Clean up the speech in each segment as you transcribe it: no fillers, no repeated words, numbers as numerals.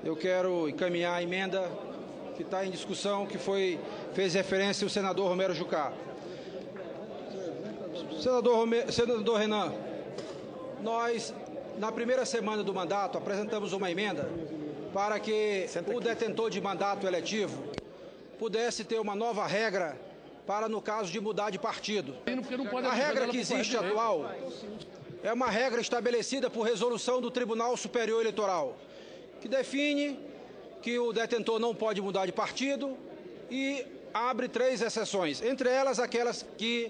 eu quero encaminhar a emenda que está em discussão, que fez referência o senador Romero Jucá. Senador Renan, nós, na primeira semana do mandato, apresentamos uma emenda para que o detentor de mandato eletivo pudesse ter uma nova regra para, no caso de mudar de partido. A regra que existe atual é uma regra estabelecida por resolução do Tribunal Superior Eleitoral, que define que o detentor não pode mudar de partido e abre 3 exceções, entre elas aquelas que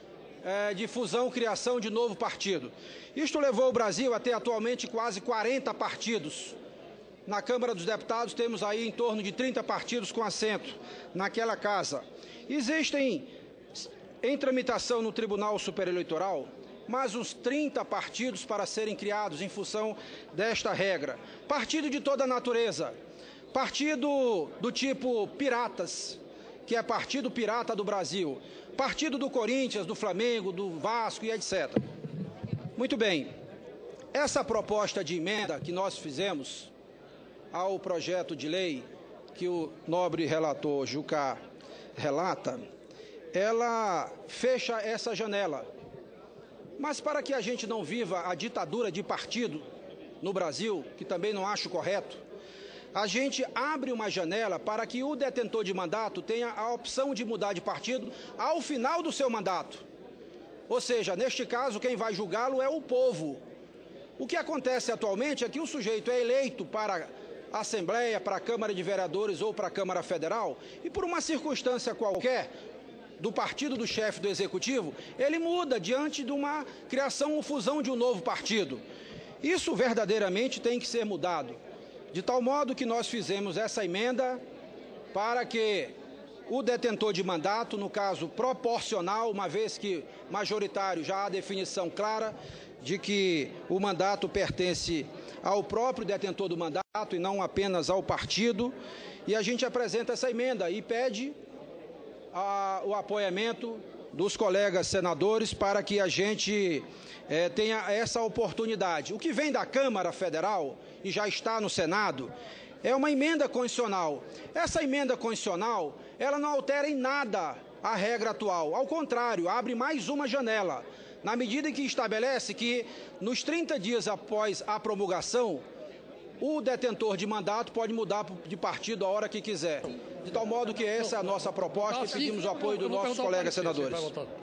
de fusão, criação de novo partido. Isto levou o Brasil a ter atualmente quase 40 partidos. Na Câmara dos Deputados temos aí em torno de 30 partidos com assento naquela casa. Existem em tramitação no Tribunal Superior Eleitoral mais uns 30 partidos para serem criados em função desta regra. Partido de toda natureza. Partido do tipo Piratas, que é Partido Pirata do Brasil. Partido do Corinthians, do Flamengo, do Vasco e etc. Muito bem. Essa proposta de emenda que nós fizemos ao projeto de lei que o nobre relator Jucá relata, ela fecha essa janela. Mas para que a gente não viva a ditadura de partido no Brasil, que também não acho correto, a gente abre uma janela para que o detentor de mandato tenha a opção de mudar de partido ao final do seu mandato. Ou seja, neste caso, quem vai julgá-lo é o povo. O que acontece atualmente é que o sujeito é eleito para a Assembleia, para a Câmara de Vereadores ou para a Câmara Federal e por uma circunstância qualquer do partido do chefe do Executivo, ele muda diante de uma criação ou fusão de um novo partido. Isso verdadeiramente tem que ser mudado. De tal modo que nós fizemos essa emenda para que o detentor de mandato, no caso proporcional, uma vez que majoritário já há definição clara de que o mandato pertence ao próprio detentor do mandato e não apenas ao partido, e a gente apresenta essa emenda e pede o apoiamento dos colegas senadores para que a gente tenha essa oportunidade. O que vem da Câmara Federal e já está no Senado é uma emenda constitucional. Essa emenda constitucional, ela não altera em nada a regra atual. Ao contrário, abre mais uma janela, na medida em que estabelece que nos 30 dias após a promulgação, o detentor de mandato pode mudar de partido a hora que quiser. De tal modo que essa é a nossa proposta e pedimos o apoio dos nossos colegas senadores.